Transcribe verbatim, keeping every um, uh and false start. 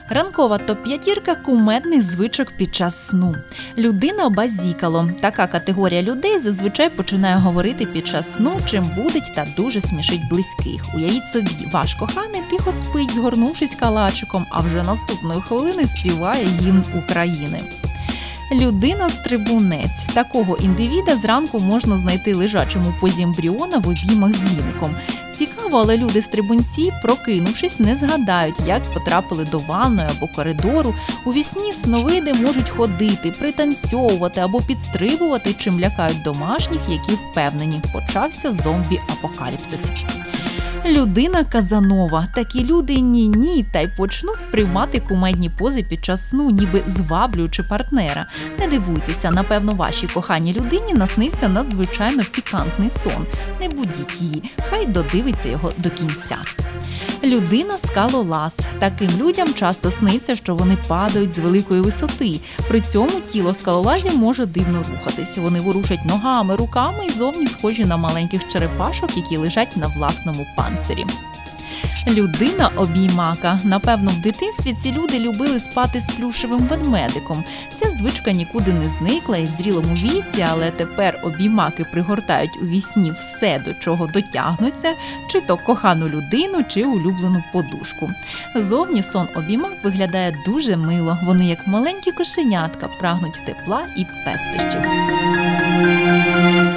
Ранкова топ-п'ятірка кумедних звичок під час сну. Людина базікало. Така категорія людей зазвичай починає говорити під час сну, чим будить та дуже смішить близьких. Уявіть собі, ваш коханий тихо спить, згорнувшись калачиком, а вже наступної хвилини співає гімн України. Людина-стрибунець. Такого індивіда зранку можна знайти лежачим у позі ембріона в обіймах з віником. Цікаво, але люди-стрибунці, прокинувшись, не згадають, як потрапили до ванної або коридору. У вісні сновиди можуть ходити, пританцьовувати або підстрибувати, чим лякають домашніх, які впевнені – почався зомбі-апокаліпсис. Людина Казанова. Такі люди ні-ні, та й почнуть приймати кумедні пози під час сну, ніби зваблюючи партнера. Не дивуйтеся, напевно, вашій коханій людині наснився надзвичайно пікантний сон. Не будіть її, хай додивиться його до кінця. Людина-скалолаз. Таким людям часто сниться, що вони падають з великої висоти. При цьому тіло скалолазів може дивно рухатись. Вони ворушать ногами, руками і зовні схожі на маленьких черепашок, які лежать на власному панцирі. Людина-обіймака. Напевно, в дитинстві ці люди любили спати з плюшевим ведмедиком. Ця звичка нікуди не зникла і в зрілому віці, але тепер обіймаки пригортають у вісні все, до чого дотягнуться, чи то кохану людину, чи улюблену подушку. Зовні сон обіймак виглядає дуже мило. Вони, як маленькі кошенятка, прагнуть тепла і пестощів.